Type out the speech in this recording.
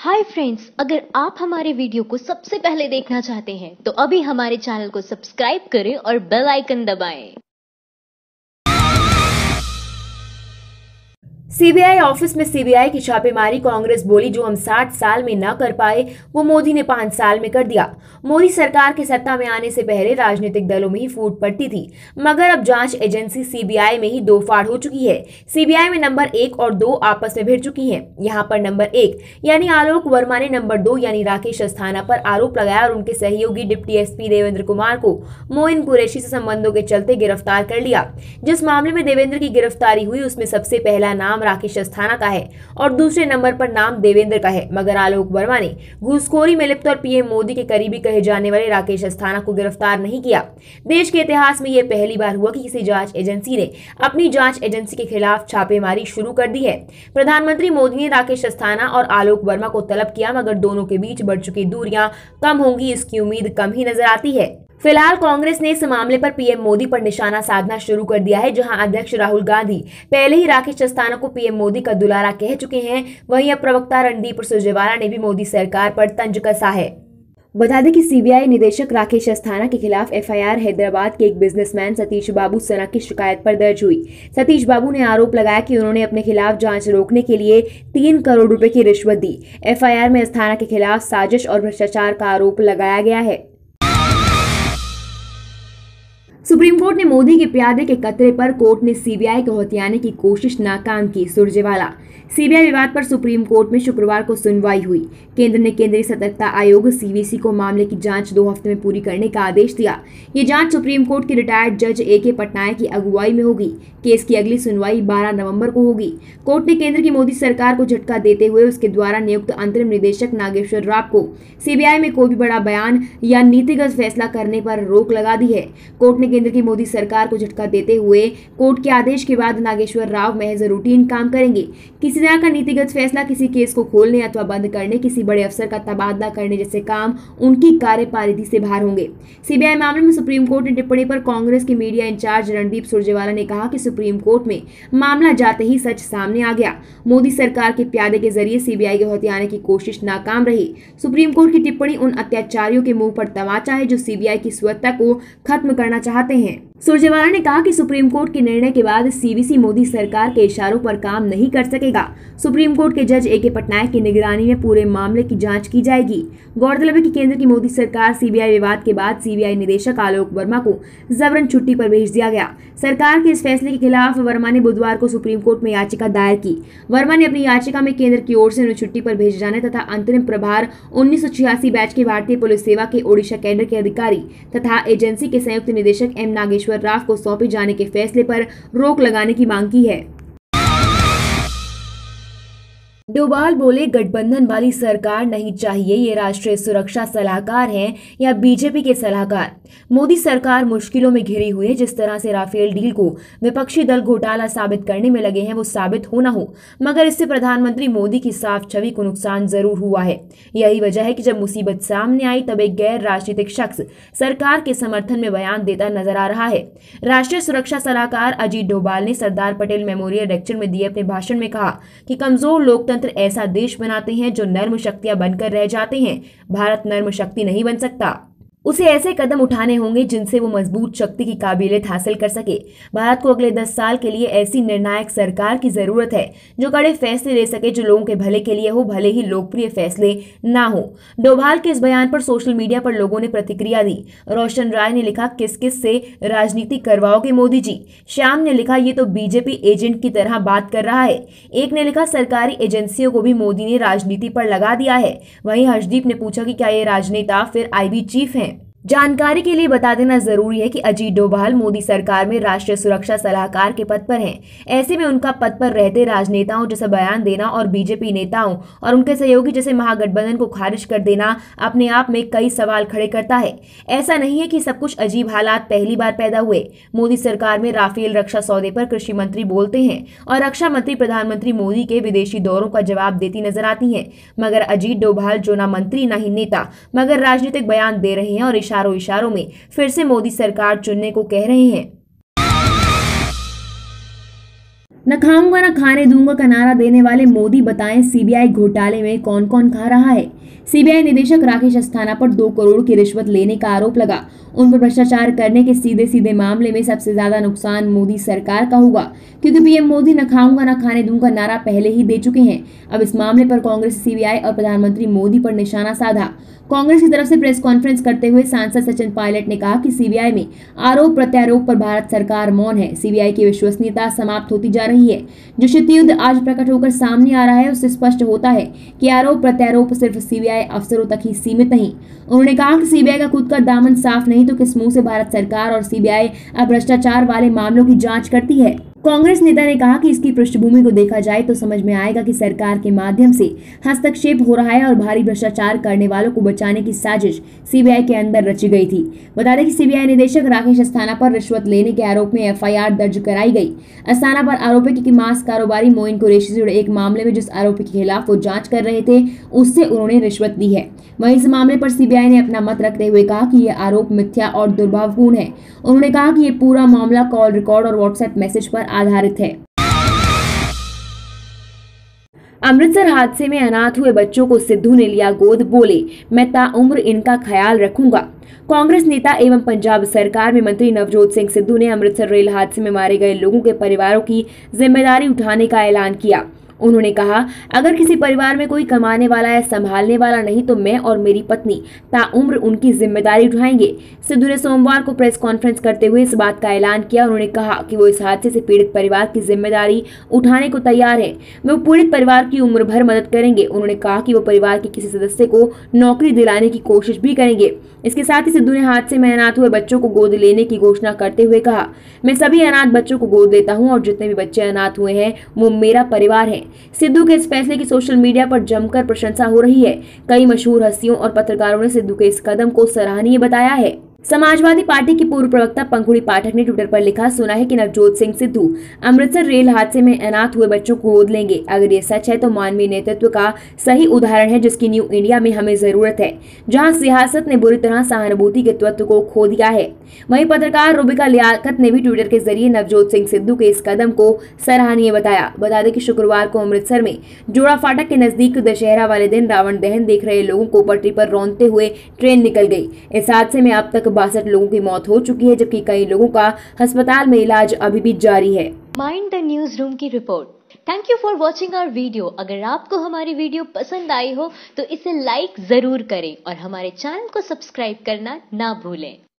Hi friends, अगर आप हमारे वीडियो को सबसे पहले देखना चाहते हैं तो अभी हमारे चैनल को सब्सक्राइब करें और बेल आइकन दबाएं। सीबीआई ऑफिस में सीबीआई की छापेमारी। कांग्रेस बोली जो हम 60 साल में न कर पाए वो मोदी ने 5 साल में कर दिया। मोदी सरकार के सत्ता में आने से पहले राजनीतिक दलों में ही फूट पड़ती थी, मगर अब जांच एजेंसी सीबीआई में ही दो फाड़ हो चुकी है। सीबीआई में नंबर 1 और 2 आपस में भिड़ चुकी हैं। यहाँ पर नंबर 1 यानी आलोक वर्मा ने नंबर 2 यानी राकेश अस्थाना पर आरोप लगाया और उनके सहयोगी डिप्टी एसपी देवेंद्र कुमार को मोइन कुरैशी से संबंधों के चलते गिरफ्तार कर लिया। जिस मामले में देवेंद्र की गिरफ्तारी हुई उसमें सबसे पहला नाम राकेश अस्थाना का है और दूसरे नंबर पर नाम देवेंद्र का है, मगर आलोक वर्मा ने घूसखोरी में लिप्त और पीएम मोदी के करीबी कहे जाने वाले राकेश अस्थाना को गिरफ्तार नहीं किया। देश के इतिहास में यह पहली बार हुआ कि किसी जांच एजेंसी ने अपनी जांच एजेंसी के खिलाफ छापेमारी शुरू कर दी है। प्रधानमंत्री मोदी ने राकेश अस्थाना और आलोक वर्मा को तलब किया, मगर दोनों के बीच बढ़ चुकी दूरियां कम होंगी इसकी उम्मीद कम ही नजर आती है। फिलहाल कांग्रेस ने इस मामले पर पीएम मोदी पर निशाना साधना शुरू कर दिया है। जहां अध्यक्ष राहुल गांधी पहले ही राकेश अस्थाना को पीएम मोदी का दुलारा कह चुके हैं, वहीं अब प्रवक्ता रणदीप सुरजेवाला ने भी मोदी सरकार पर तंज कसा है। बता दें कि सीबीआई निदेशक राकेश अस्थाना के खिलाफ एफआईआर हैदराबाद के एक बिजनेसमैन सतीश बाबू सना की शिकायत पर दर्ज हुई। सतीश बाबू ने आरोप लगाया कि उन्होंने अपने खिलाफ जांच रोकने के लिए 3 करोड़ रुपए की रिश्वत दी। एफआईआर में अस्थाना के खिलाफ साजिश और भ्रष्टाचार का आरोप लगाया गया है। सुप्रीम कोर्ट ने मोदी के प्यादे के कतरे पर कोर्ट ने सीबीआई को हथियाने की कोशिश नाकाम की। सुरजेवाला सीबीआई विवाद पर सुप्रीम कोर्ट में शुक्रवार को सुनवाई हुई। केंद्र ने केंद्रीय सतर्कता आयोग सीवीसी को मामले की जांच 2 हफ्ते में पूरी करने का आदेश दिया। ये जांच सुप्रीम कोर्ट के रिटायर्ड जज ए.के. पटनायक की अगुवाई में होगी। केस की अगली सुनवाई 12 नवंबर को होगी। कोर्ट ने केंद्र की मोदी सरकार को झटका देते हुए उसके द्वारा नियुक्त अंतरिम निदेशक नागेश्वर राव को सीबीआई में कोई भी बड़ा बयान या नीतिगत फैसला करने पर रोक लगा दी है। कोर्ट ने केंद्र की मोदी सरकार को झटका देते हुए कोर्ट के आदेश के बाद नागेश्वर राव महज रूटीन काम करेंगे। किसी तरह का नीतिगत फैसला, किसी केस को खोलने अथवा बंद करने, किसी बड़े अफसर का तबादला करने जैसे काम उनकी कार्यपालिका से बाहर होंगे। सीबीआई मामले में सुप्रीम कोर्ट की टिप्पणी पर कांग्रेस के मीडिया इंचार्ज रणदीप सुरजेवाला ने कहा कि सुप्रीम कोर्ट में मामला जाते ही सच सामने आ गया। मोदी सरकार के प्यादे के जरिए सीबीआई को हथियाने की कोशिश नाकाम रही। सुप्रीम कोर्ट की टिप्पणी उन अत्याचारियों के मुंह पर तमाचा है जो सीबीआई की स्वतंत्रता को खत्म करना चाहते हैं। सुरजेवाला ने कहा कि सुप्रीम कोर्ट के निर्णय के बाद सीवीसी मोदी सरकार के इशारों पर काम नहीं कर सकेगा। सुप्रीम कोर्ट के जज ए.के. पटनायक की निगरानी में पूरे मामले की जांच की जाएगी। गौरतलब है कि केंद्र की मोदी सरकार सीबीआई विवाद के बाद सीबीआई निदेशक आलोक वर्मा को जबरन छुट्टी पर भेज दिया गया। सरकार के इस फैसले के खिलाफ वर्मा ने बुधवार को सुप्रीम कोर्ट में याचिका दायर की। वर्मा ने अपनी याचिका में केंद्र की ओर से उन्हें छुट्टी पर भेजे जाने तथा अंतरिम प्रभार 1986 बैच के भारतीय पुलिस सेवा के ओडिशा कैडर के अधिकारी तथा एजेंसी के संयुक्त निदेशक एम नागेश्वर राव को सौंपे जाने के फैसले पर रोक लगाने की मांग की है। डोभाल बोले गठबंधन वाली सरकार नहीं चाहिए, ये राष्ट्रीय सुरक्षा सलाहकार हैं या बीजेपी के सलाहकार। मोदी सरकार मुश्किलों में घिरी हुई है। जिस तरह से राफेल डील को विपक्षी दल घोटाला साबित करने में लगे हैं वो साबित हो ना हो, मगर इससे प्रधानमंत्री मोदी की साफ छवि को नुकसान जरूर हुआ है। यही वजह है कि जब मुसीबत सामने आई तब एक गैर राजनीतिक शख्स सरकार के समर्थन में बयान देता नजर आ रहा है। राष्ट्रीय सुरक्षा सलाहकार अजीत डोभाल ने सरदार पटेल मेमोरियल लेक्चर में दिए अपने भाषण में कहा कि कमजोर लोकतंत्र ऐसा देश बनाते हैं जो नर्म शक्तियां बनकर रह जाते हैं। भारत नर्म शक्ति नहीं बन सकता। उसे ऐसे कदम उठाने होंगे जिनसे वो मजबूत शक्ति की काबिलियत हासिल कर सके। भारत को अगले 10 साल के लिए ऐसी निर्णायक सरकार की जरूरत है जो कड़े फैसले ले सके, जो लोगों के भले के लिए हो, भले ही लोकप्रिय फैसले ना हो। डोभाल के इस बयान पर सोशल मीडिया पर लोगों ने प्रतिक्रिया दी। रोशन राय ने लिखा, किस किस से राजनीति करवाओगे मोदी जी। श्याम ने लिखा, ये तो बीजेपी एजेंट की तरह बात कर रहा है। एक ने लिखा, सरकारी एजेंसियों को भी मोदी ने राजनीति पर लगा दिया है। वहीं हर्षदीप ने पूछा कि क्या ये राजनेता फिर आईबी चीफ हैं। जानकारी के लिए बता देना जरूरी है कि अजीत डोभाल मोदी सरकार में राष्ट्रीय सुरक्षा सलाहकार के पद पर हैं। ऐसे में उनका पद पर रहते राजनेताओं जैसे बयान देना और बीजेपी नेताओं और उनके सहयोगी जैसे महागठबंधन को खारिज कर देना अपने आप में कई सवाल खड़े करता है। ऐसा नहीं है कि सब कुछ अजीब हालात पहली बार पैदा हुए। मोदी सरकार में राफेल रक्षा सौदे पर कृषि मंत्री बोलते हैं और रक्षा मंत्री प्रधानमंत्री मोदी के विदेशी दौरों का जवाब देती नजर आती है, मगर अजीत डोभाल जो ना मंत्री ना ही नेता मगर राजनीतिक बयान दे रहे हैं और इशारों में फिर से मोदी सरकार चुनने को कह रहे हैं। न खाऊंगा न खाने दूंगा का नारा देने वाले मोदी बताएं सीबीआई घोटाले में कौन कौन खा रहा है। सीबीआई निदेशक राकेश अस्थाना पर 2 करोड़ की रिश्वत लेने का आरोप लगा। उन पर भ्रष्टाचार करने के सीधे सीधे मामले में सबसे ज्यादा नुकसान मोदी सरकार का होगा, क्योंकि पीएम मोदी न खाऊंगा न खाने दूंगा नारा पहले ही दे चुके हैं। अब इस मामले पर कांग्रेस, सीबीआई और प्रधानमंत्री मोदी पर निशाना साधा। कांग्रेस की तरफ से प्रेस कॉन्फ्रेंस करते हुए सांसद सचिन पायलट ने कहा कि सीबीआई में आरोप प्रत्यारोप पर भारत सरकार मौन है। सीबीआई की विश्वसनीयता समाप्त होती जा रही है। जो शीत युद्ध आज प्रकट होकर सामने आ रहा है, उससे स्पष्ट होता है कि आरोप प्रत्यारोप सिर्फ सीबीआई अफसरों तक ही सीमित नहीं। उन्होंने कहा कि सीबीआई का खुद का दामन साफ नहीं तो किस मुंह से भारत सरकार और सीबीआई अब भ्रष्टाचार वाले मामलों की जांच करती है। कांग्रेस नेता ने कहा कि इसकी पृष्ठभूमि को देखा जाए तो समझ में आएगा कि सरकार के माध्यम से हस्तक्षेप हो रहा है और भारी भ्रष्टाचार करने वालों को बचाने की साजिश सीबीआई के अंदर रची गई थी। बता दें कि सीबीआई निदेशक राकेश अस्थाना पर रिश्वत लेने के आरोप में एफआईआर दर्ज कराई गई। अस्थाना पर आरोप है कि मांस कारोबारी मोइन कुरैशी से जुड़े एक मामले में जिस आरोपी के खिलाफ वो जांच कर रहे थे, उससे उन्होंने रिश्वत दी है। वहीं इस मामले पर सीबीआई ने अपना मत रखते हुए कहा कि यह आरोप मिथ्या और दुर्भावपूर्ण है। उन्होंने कहा कि ये पूरा मामला कॉल रिकॉर्ड और व्हाट्सएप मैसेज पर आधारित है। अमृतसर हादसे में अनाथ हुए बच्चों को सिद्धू ने लिया गोद, बोले मैं ताउम्र इनका ख्याल रखूंगा। कांग्रेस नेता एवं पंजाब सरकार में मंत्री नवजोत सिंह सिद्धू ने अमृतसर रेल हादसे में मारे गए लोगों के परिवारों की जिम्मेदारी उठाने का ऐलान किया। उन्होंने कहा, अगर किसी परिवार में कोई कमाने वाला या संभालने वाला नहीं तो मैं और मेरी पत्नी ताउम्र उनकी जिम्मेदारी उठाएंगे। सिद्धू ने सोमवार को प्रेस कॉन्फ्रेंस करते हुए इस बात का ऐलान किया। उन्होंने कहा कि वो इस हादसे से पीड़ित परिवार की जिम्मेदारी उठाने को तैयार है। वो पीड़ित परिवार की उम्र भर मदद करेंगे। उन्होंने कहा कि वो परिवार के किसी सदस्य को नौकरी दिलाने की कोशिश भी करेंगे। इसके साथ ही सिद्धू ने हादसे में अनाथ हुए बच्चों को गोद लेने की घोषणा करते हुए कहा, मैं सभी अनाथ बच्चों को गोद लेता हूं और जितने भी बच्चे अनाथ हुए हैं वो मेरा परिवार है। सिद्धू के इस फैसले की सोशल मीडिया पर जमकर प्रशंसा हो रही है। कई मशहूर हस्तियों और पत्रकारों ने सिद्धू के इस कदम को सराहनीय बताया है। समाजवादी पार्टी की पूर्व प्रवक्ता पंखुड़ी पाठक ने ट्विटर पर लिखा, सुना है कि नवजोत सिंह सिद्धू अमृतसर रेल हादसे में अनाथ हुए बच्चों को गोद लेंगे। अगर ये सच है तो मानवीय नेतृत्व का सही उदाहरण है जिसकी न्यू इंडिया में हमें जरूरत है, जहां सियासत ने बुरी तरह सहानुभूति के तत्व को खो दिया है। वहीं पत्रकार रुबिका लियाकत ने भी ट्विटर के जरिए नवजोत सिंह सिद्धू के इस कदम को सराहनीय बताया। बता दें कि शुक्रवार को अमृतसर में जोड़ा फाटक के नजदीक दशहरा वाले दिन रावण दहन देख रहे लोगों को पटरी पर रौंदते हुए ट्रेन निकल गई। इस हादसे में अब तक 62 लोगों की मौत हो चुकी है, जबकि कई लोगों का अस्पताल में इलाज अभी भी जारी है। माइंड द न्यूज रूम की रिपोर्ट। Thank you for watching our video. अगर आपको हमारी वीडियो पसंद आई हो तो इसे लाइक जरूर करें और हमारे चैनल को सब्सक्राइब करना ना भूलें।